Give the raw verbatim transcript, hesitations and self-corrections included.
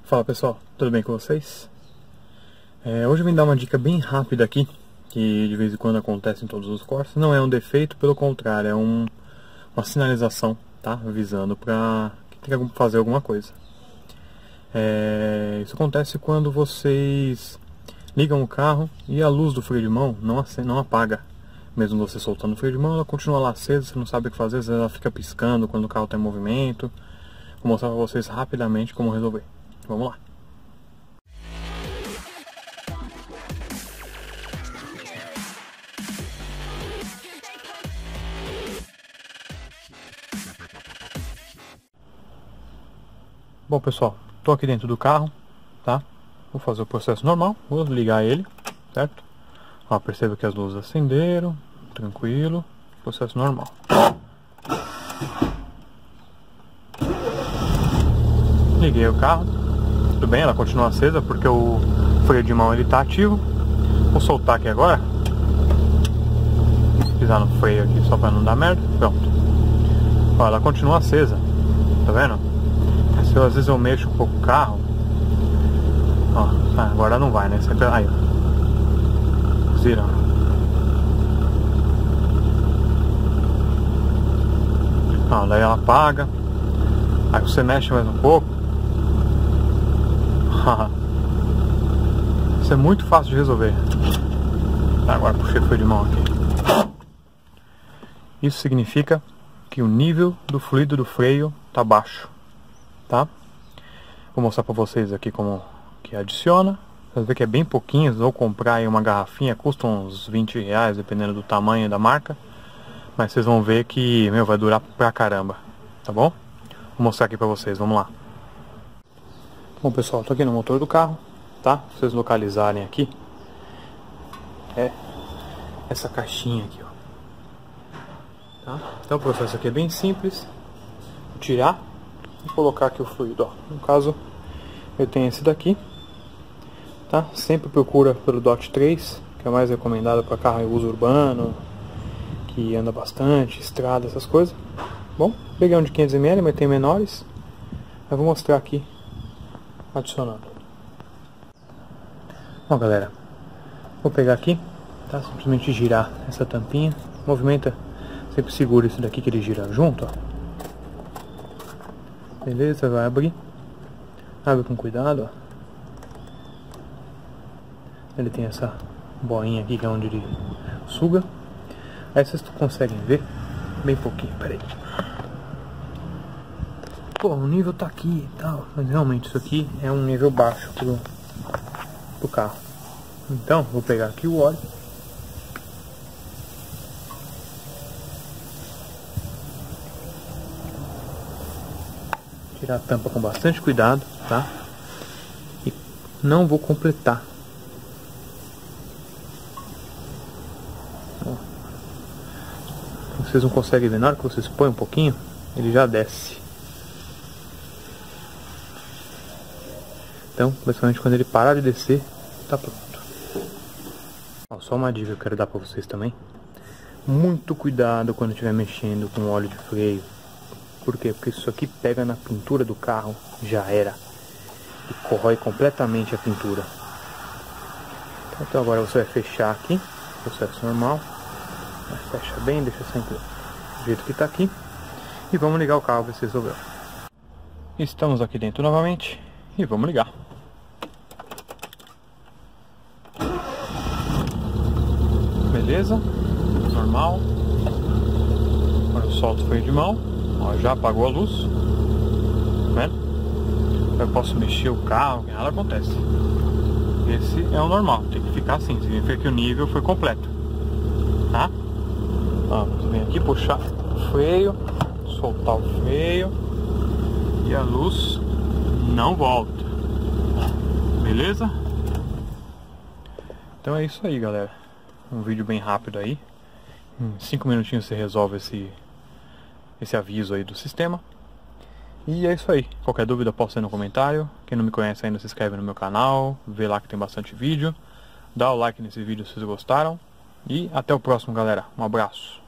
Fala pessoal, tudo bem com vocês? É, hoje eu vim dar uma dica bem rápida aqui, que de vez em quando acontece em todos os Corsa. Não é um defeito, pelo contrário, é um, uma sinalização, tá? Avisando para que tem que fazer alguma coisa. É, isso acontece quando vocês ligam o carro e a luz do freio de mão não, acende, não apaga. Mesmo você soltando o freio de mão, ela continua lá acesa, você não sabe o que fazer, às vezes ela fica piscando quando o carro está em movimento. Vou mostrar para vocês rapidamente como resolver. Vamos lá. Bom pessoal, estou aqui dentro do carro, tá? Vou fazer o processo normal, vou ligar ele, certo? Ó, perceba que as luzes acenderam, tranquilo, processo normal. Liguei o carro, tudo bem, ela continua acesa porque o freio de mão ele tá ativo. Vou soltar aqui agora, vou pisar no freio aqui só para não dar merda, pronto. Ó, ela continua acesa, tá vendo? Se eu, às vezes eu mexo um pouco o carro, ó, agora não vai, né? Sempre aí, ó. Zira. Ó, daí ela apaga. Aí você mexe mais um pouco. Isso é muito fácil de resolver. Tá, agora puxei o freio de mão aqui. Isso significa que o nível do fluido do freio tá baixo, tá? Vou mostrar pra vocês aqui como que adiciona. Vocês vê que é bem pouquinho, ou comprar aí uma garrafinha, custa uns vinte reais, dependendo do tamanho da marca. Mas vocês vão ver que, meu, vai durar pra caramba, tá bom? Vou mostrar aqui pra vocês, vamos lá. Bom pessoal, tô aqui no motor do carro, tá? Pra vocês localizarem aqui. É essa caixinha aqui, ó. Tá? Então o processo aqui é bem simples. Vou tirar e colocar aqui o fluido, ó. No caso, eu tenho esse daqui, tá? Sempre procura pelo DOT três, que é mais recomendado para carro em uso urbano, que anda bastante, estrada, essas coisas. Bom, peguei um de quinhentos mililitros, mas tem menores. Eu vou mostrar aqui, adicionando. Bom galera, vou pegar aqui, tá? Simplesmente girar essa tampinha, movimenta, sempre segura isso daqui que ele gira junto, ó. Beleza, vai abrir. Abre com cuidado, ó. Ele tem essa boinha aqui que é onde ele suga. Aí vocês conseguem ver bem pouquinho, peraí. Pô, o nível tá aqui e tal, mas realmente isso aqui é um nível baixo pro, pro carro. Então, vou pegar aqui o óleo. Tirar a tampa com bastante cuidado, tá? E não vou completar. Ó. Vocês não conseguem ver, na hora que vocês põem um pouquinho, ele já desce. Então, basicamente quando ele parar de descer, tá pronto. Ó, só uma dica que eu quero dar pra vocês também. Muito cuidado quando estiver mexendo com óleo de freio. Por quê? Porque isso aqui pega na pintura do carro, já era. E corrói completamente a pintura. Então agora você vai fechar aqui, processo normal. Fecha bem, deixa sempre do jeito que está aqui. E vamos ligar o carro, ver se resolveu. Estamos aqui dentro novamente e vamos ligar. Beleza, normal. Agora eu solto o freio de mão. Ó, já apagou a luz, tá vendo? Eu posso mexer o carro, que nada acontece. Esse é o normal, tem que ficar assim, significa que o nível foi completo, tá? Ó, você vem aqui puxar o freio, soltar o freio e a luz não volta, beleza? Então é isso aí galera, um vídeo bem rápido aí, em cinco minutinhos você resolve esse esse aviso aí do sistema. E é isso aí, qualquer dúvida posta aí no comentário. Quem não me conhece ainda, se inscreve no meu canal, vê lá que tem bastante vídeo, dá o like nesse vídeo se vocês gostaram. E até o próximo galera, um abraço.